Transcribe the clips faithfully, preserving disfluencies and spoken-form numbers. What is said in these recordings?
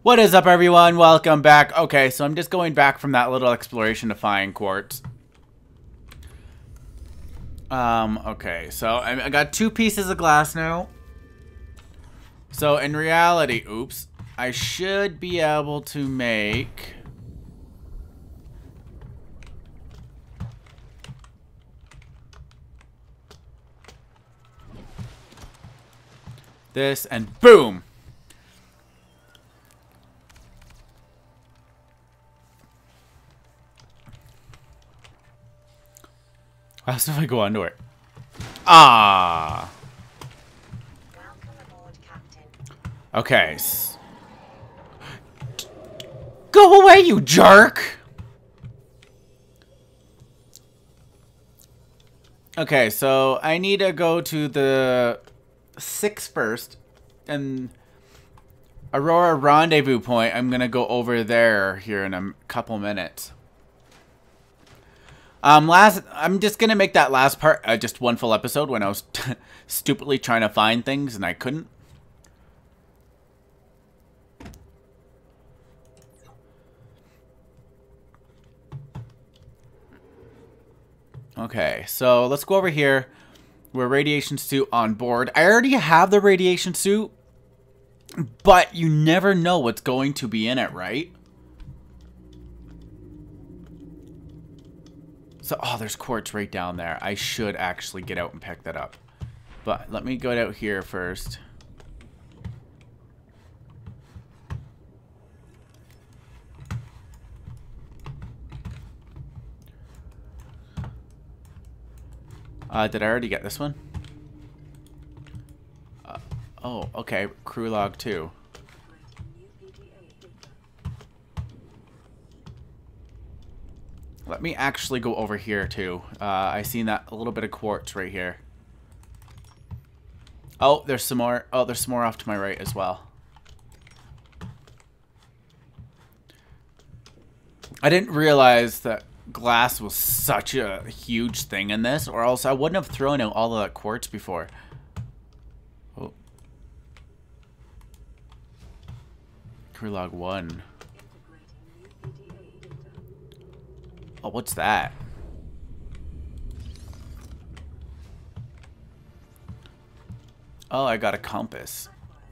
What is up, everyone? Welcome back. Okay, so I'm just going back from that little exploration to find quartz. Um, okay, so I, I got two pieces of glass now. So in reality, oops, I should be able to make... this, and boom! How else if I go under it? Ah. Welcome aboard, Captain. Okay. Go away, you jerk! Okay, so I need to go to the six first, and Aurora Rendezvous Point. I'm gonna go over there here in a couple minutes. Um, last, I'm just gonna make that last part uh, just one full episode when I was stupidly trying to find things and I couldn't. Okay, so let's go over here. We're radiation suit on board. I already have the radiation suit, but you never know what's going to be in it, right? So, oh, there's quartz right down there. I should actually get out and pick that up. But let me go out here first. Uh, did I already get this one? Uh, oh, okay. Crew log two. Let me actually go over here, too. Uh, I seen that a little bit of quartz right here. Oh, there's some more. Oh, there's some more off to my right as well. I didn't realize that glass was such a huge thing in this, or else I wouldn't have thrown out all of that quartz before. Oh. Crew log one. Oh, what's that? Oh, I got a compass.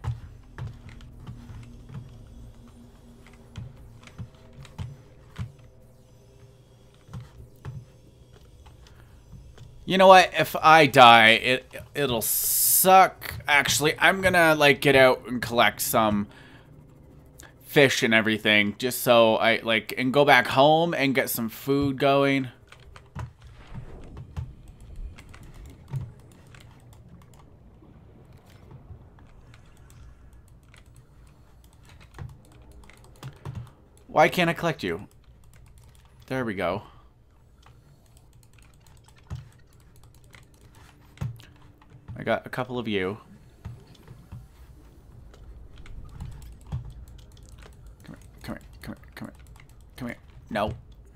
You know what? If I die, it it'll suck. Actually, I'm gonna like get out and collect some fish and everything, just so I like and go back home and get some food going. Why can't I collect you? There we go. I got a couple of you. Come here, come here, come here, come here, come here. No.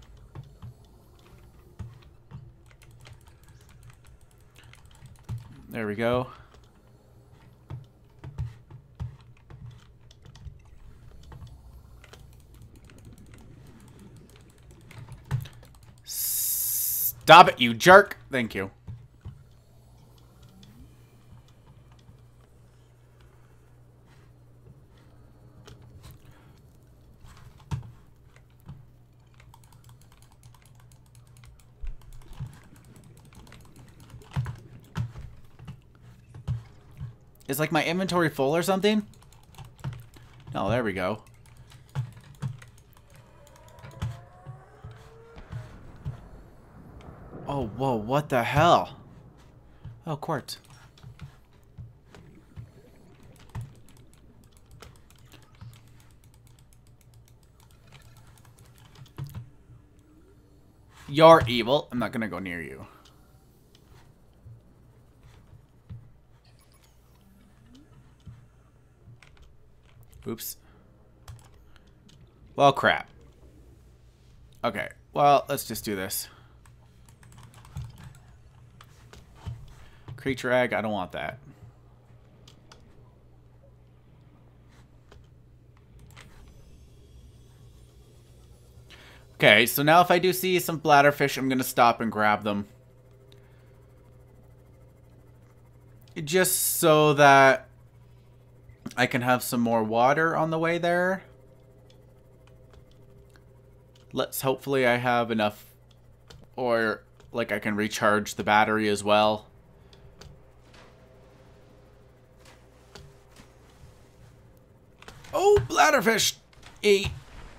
There we go. Stop it, you jerk! Thank you. Is like my inventory full or something? No, there we go. Oh, whoa, what the hell? Oh, quartz. You're evil. I'm not gonna go near you. Oops. Well, crap. Okay, well, let's just do this. Creature egg, I don't want that. Okay, so now if I do see some bladderfish, I'm going to stop and grab them. Just so that I can have some more water on the way there. Let's hopefully I have enough, or like I can recharge the battery as well. Oh, bladderfish! Eat.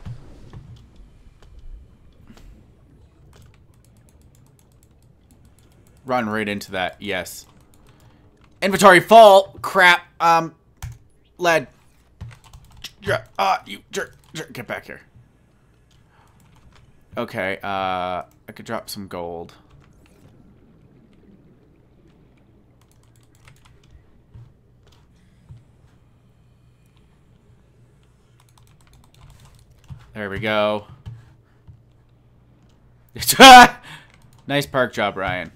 Run right into that, yes. Inventory full! Crap. Um, lead. Ah, uh, you jerk, jerk. Get back here. Okay, uh, I could drop some gold. There we go. Nice park job, Ryan.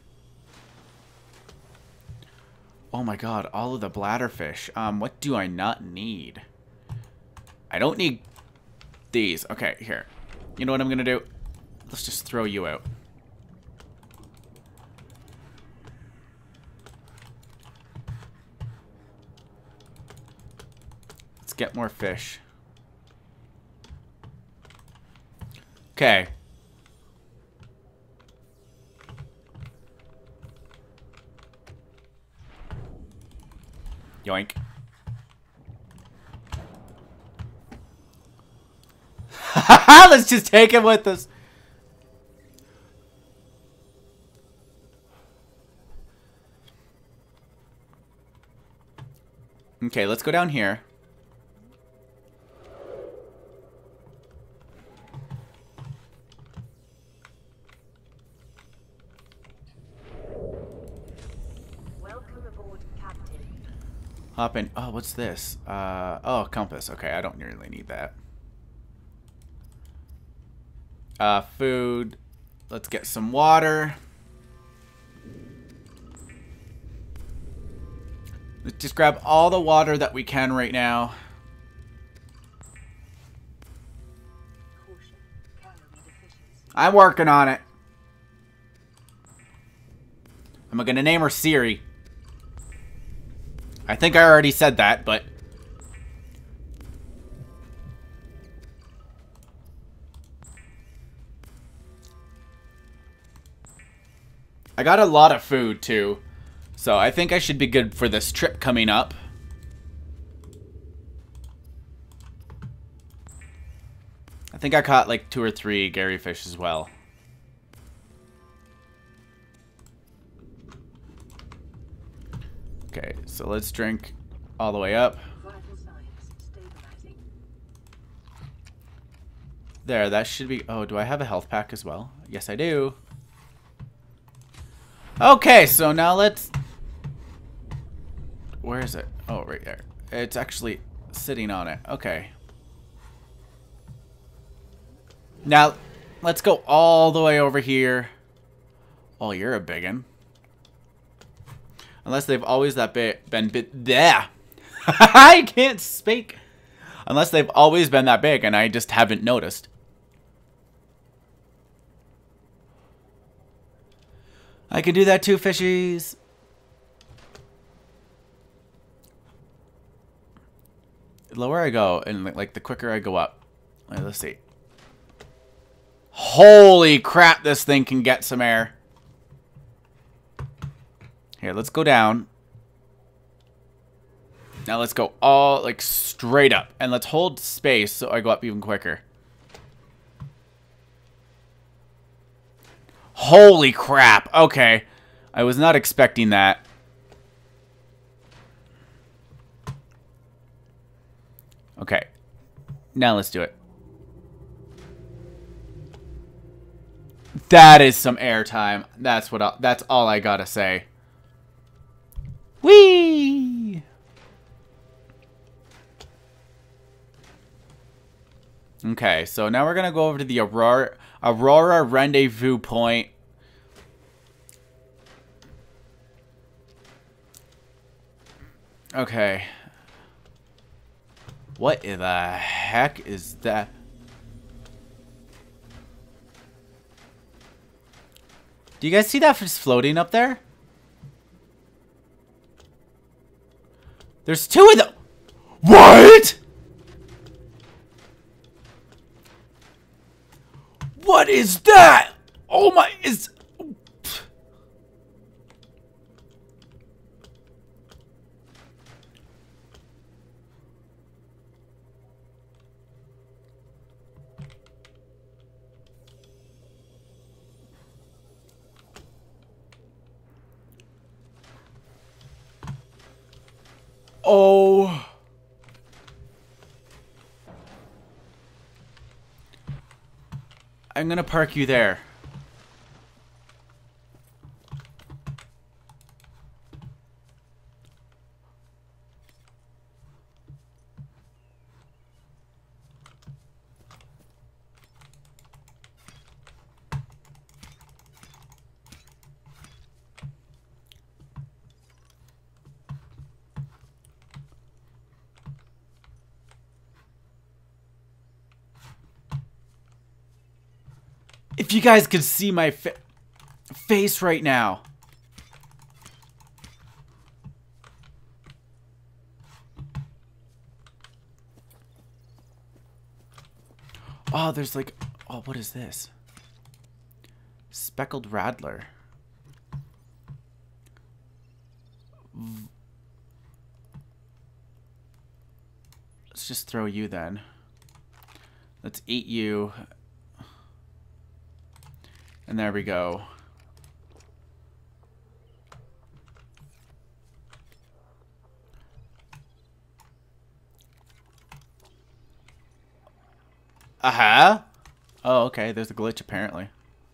Oh my god, all of the bladderfish. Um, what do I not need? I don't need these. Okay, here. You know what I'm gonna do? Let's just throw you out. Let's get more fish. Okay. Yoink. Let's just take him with us. Okay, let's go down here. Welcome aboard, Captain. Hop in. Oh, what's this? Uh, oh, compass. Okay, I don't really need that. Uh, food. Let's get some water. Let's just grab all the water that we can right now. I'm working on it. I'm gonna name her Siri. I think I already said that, but... I got a lot of food, too. So I think I should be good for this trip coming up. I think I caught like two or three Gary fish as well. Okay, so let's drink all the way up. There, that should be... Oh, do I have a health pack as well? Yes, I do. Okay, so now let's... Where is it? Oh, right there. It's actually sitting on it. Okay. Now, let's go all the way over here. Oh, you're a biggin. Unless they've always that bit been bit there. I can't speak. Unless they've always been that big and I just haven't noticed. I can do that too, fishies. The lower I go, and like the quicker I go up. Right, let's see. Holy crap, this thing can get some air. Here, let's go down. Now let's go all, like, straight up. And let's hold space so I go up even quicker. Holy crap. Okay. I was not expecting that. Okay. Now let's do it. That is some airtime. That's what I, that's all I gotta say. Whee! Okay, so now we're gonna go over to the Aurora Aurora Rendezvous Point. Okay. What in the heck is that? Do you guys see that just floating up there? There's two of them. What? What is that? Oh my, is... Oh. I'm gonna park you there. If you guys could see my fa face right now. Oh, there's like... Oh, what is this? Speckled Rattler. V Let's just throw you then. Let's eat you. And there we go. Uh-huh. Oh, okay. There's a glitch apparently.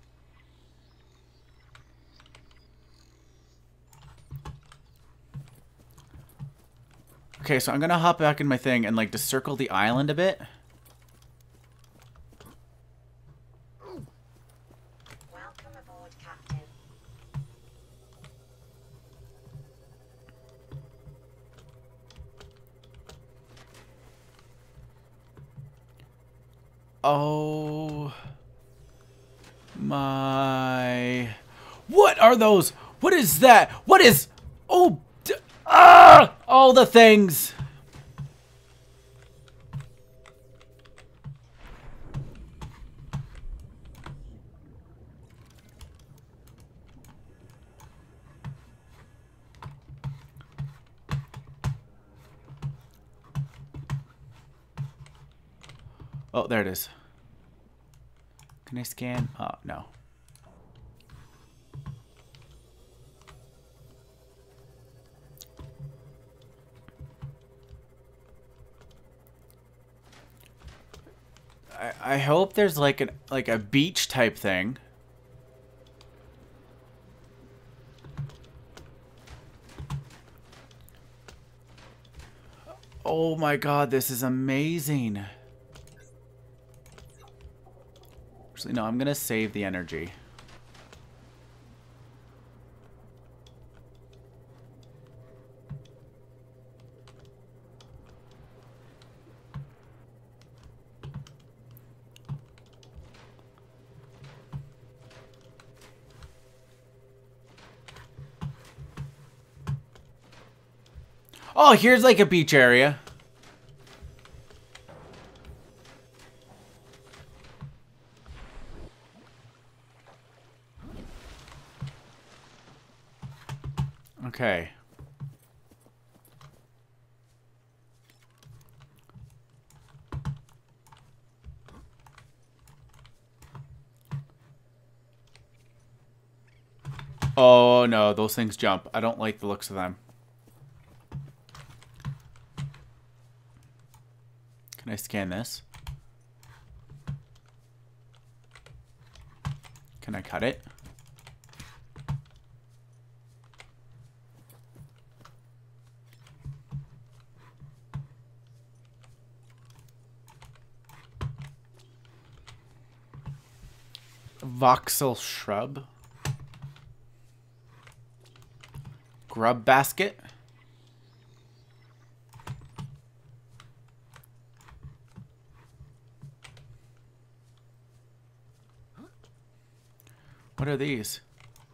Okay, so I'm gonna hop back in my thing and like just circle the island a bit. Welcome aboard, Captain. Oh my... What are those? What is that? What is... Oh... D ah! All the things. Oh, there it is. Can I scan? Oh, no. I, I hope there's like an like a beach type thing. Oh my god, this is amazing. Actually, no, I'm gonna save the energy. Oh, here's like a beach area. Okay. Oh no, those things jump. I don't like the looks of them. Can I scan this? Can I cut it? Voxel shrub. Grub basket. What are these?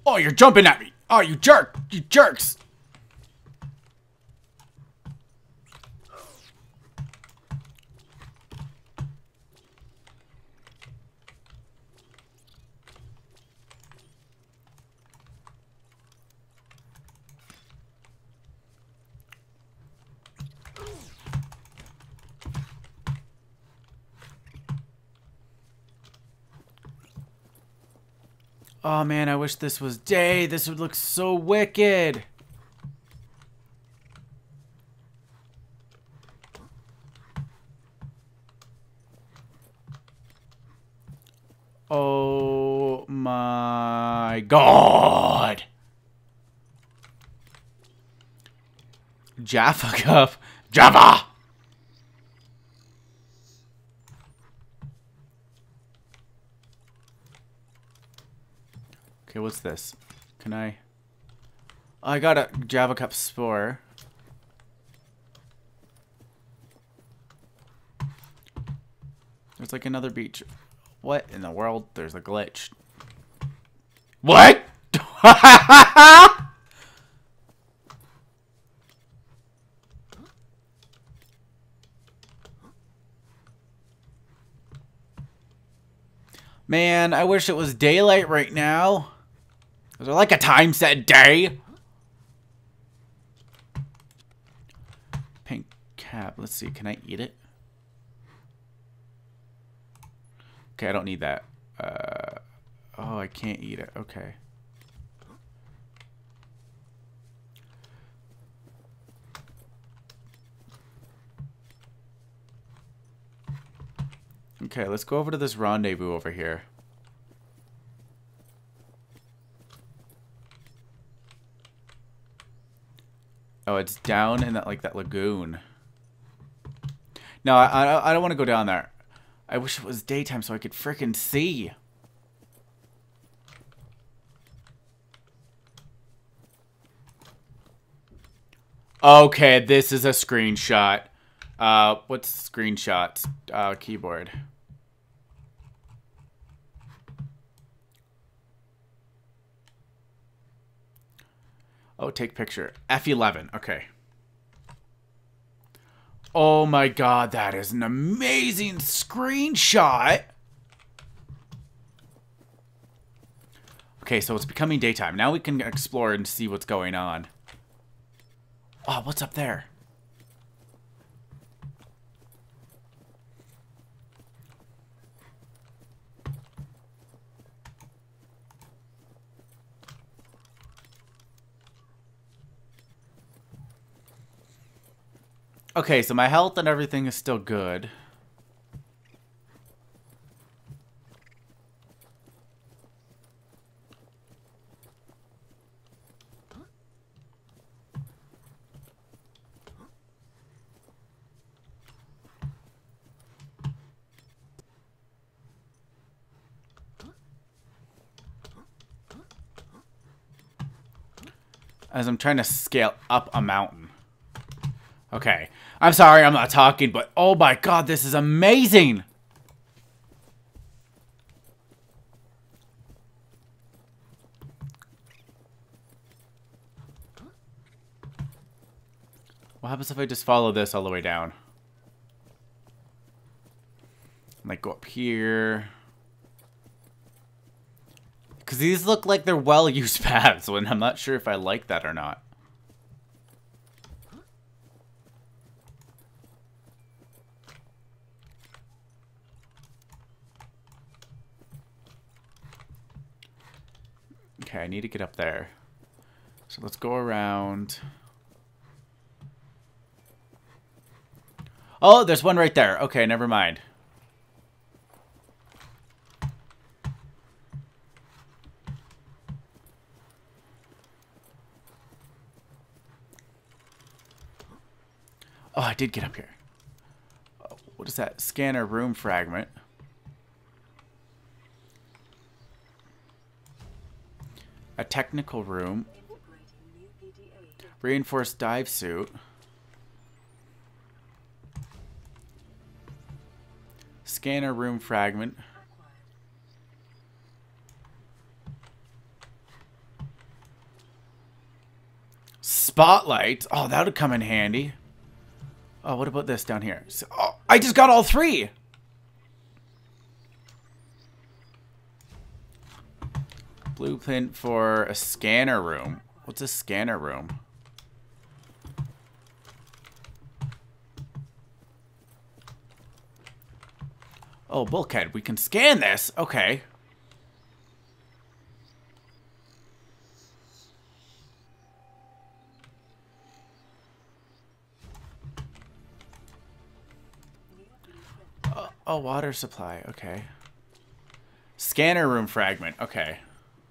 Oh, you're jumping at me. Oh, you jerk. You jerks. Oh man, I wish this was day. This would look so wicked. Oh my god. Jaffa Cup. Java! Okay, what's this? Can I... Oh, I got a Java Cup spore. There's like another beach. What in the world? There's a glitch. What? Man, I wish it was daylight right now. Is there like a time set day? Pink cap. Let's see. Can I eat it? Okay, I don't need that. Uh, oh, I can't eat it. Okay. Okay, let's go over to this rendezvous over here. Oh, it's down in that like that lagoon. No, I I, I don't want to go down there. I wish it was daytime so I could frickin' see. Okay, this is a screenshot. Uh, what's screenshots? Uh, keyboard. Oh, take picture. F eleven. Okay. Oh my god, that is an amazing screenshot. Okay, so it's becoming daytime. Now we can explore and see what's going on. Oh, what's up there? Okay, so my health and everything is still good. As I'm trying to scale up a mountain. Okay. I'm sorry I'm not talking, but oh my god, this is amazing! What happens if I just follow this all the way down? Like go up here. Because these look like they're well-used paths, and I'm not sure if I like that or not. Okay, I need to get up there. So let's go around. Oh, there's one right there. Okay, never mind. Oh, I did get up here. Oh, what is that? Scanner room fragment. A technical room. Reinforced dive suit. Scanner room fragment. spotlight. Oh, that would come in handy. Oh, what about this down here? So, oh, I just got all three. Blueprint for a scanner room. What's a scanner room? Oh, bulkhead. We can scan this. Okay. Oh, oh, water supply. Okay. Scanner room fragment. Okay.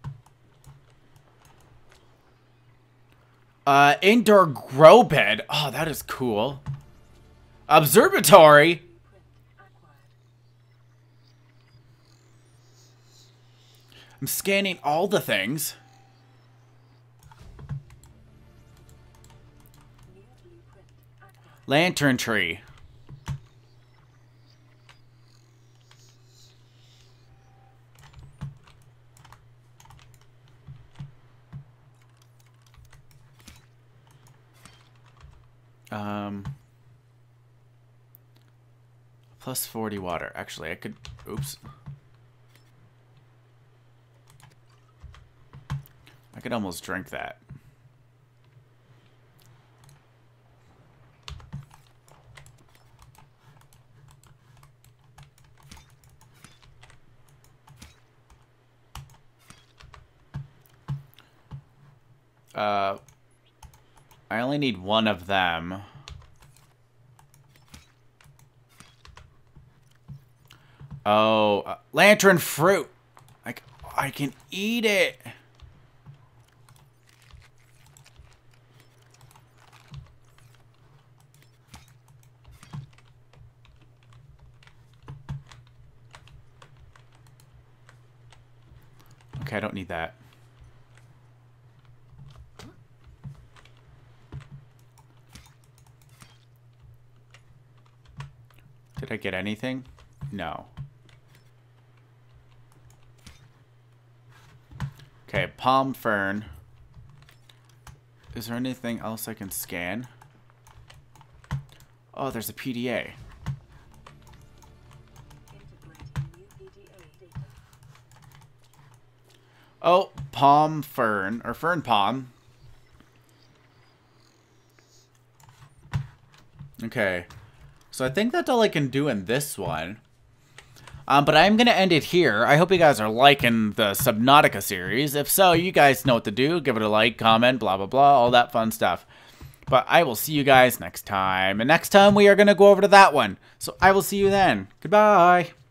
Uh, indoor grow bed. Oh, that is cool. Observatory. I'm scanning all the things. Lantern tree. Um, plus forty water. Actually, I could... Oops. I could almost drink that. Uh, I only need one of them. Oh, uh, lantern fruit. Like, I can eat it. Okay, I don't need that. Did I get anything? No. Okay, palm fern. Is there anything else I can scan? Oh, there's a P D A. Oh, palm fern, or fern palm. Okay. So I think that's all I can do in this one. Um, but I'm going to end it here. I hope you guys are liking the Subnautica series. If so, you guys know what to do. Give it a like, comment, blah, blah, blah, all that fun stuff. But I will see you guys next time. And next time we are going to go over to that one. So I will see you then. Goodbye.